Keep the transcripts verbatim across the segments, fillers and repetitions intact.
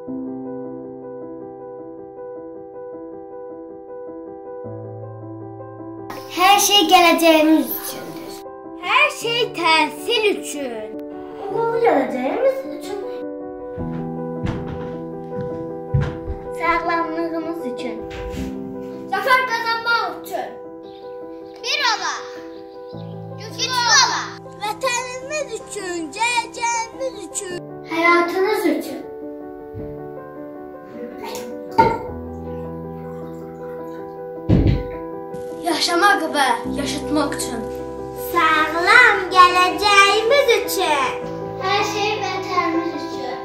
Her şey geleceğimiz içindir. Her şey təhsil üçün. Okulu geleceğimiz için. Sağlamlığımız için. Zafer kazanmaq üçün. Bir ola. Güçlü ola. Vətənimiz üçün, gələcəyimiz üçün. Hayatınız için. Yaşamaq və yaşatmaq üçün. Sağlam geleceğimiz için. Hər şey vətənimiz üçün.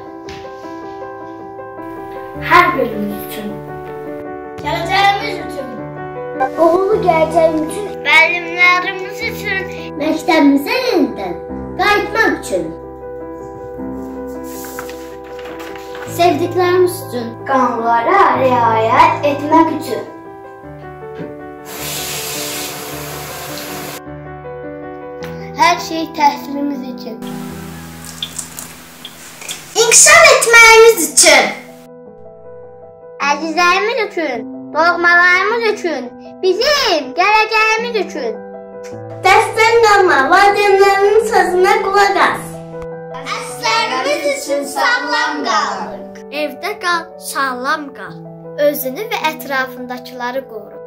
Her birimiz için. Gələcəyimiz üçün. Okulu geleceğimiz için. Müəllimlərimiz üçün. Məktəbimizə yenidən qayıtmaq üçün. Sevdiklərimiz üçün. Qanunlara riayət etmək üçün. Hər şey təhsilimiz üçün. İnkişaf etməyimiz üçün. Əzizlərimiz üçün, doğmalarımız üçün, bizim gələcəyimiz üçün. Dərsdən qalma, valideynlərinin sözünə qulaq as. Əsərimiz üçün sağlam qalırıq. Evdə qal, sağlam qal. Özünü və ətrafındakiləri qoru.